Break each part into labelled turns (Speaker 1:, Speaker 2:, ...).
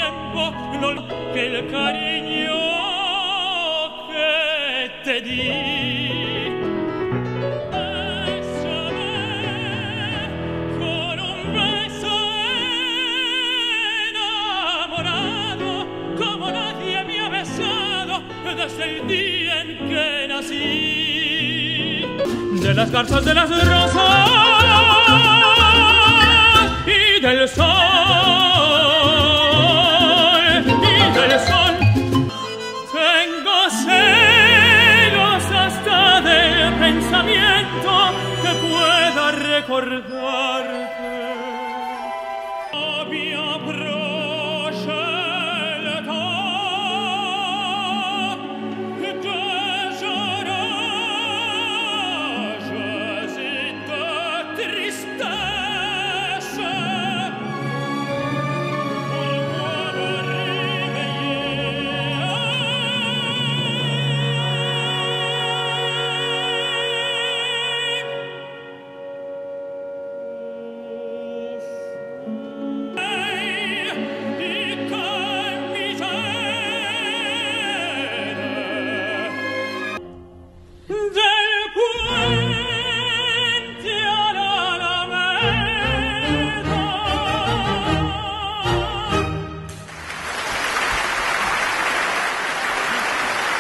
Speaker 1: tiempo que el cariño que te di. Bésame con un beso enamorado, como nadie me ha besado desde el día en que nací. De las garzas, de las rosas y del sol, y del sol, tengo celos hasta del pensamiento que pueda recordarte. Mi approche le temps de llorar et de tristesse.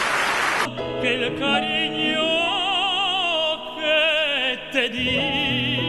Speaker 1: Que el cariño que te di.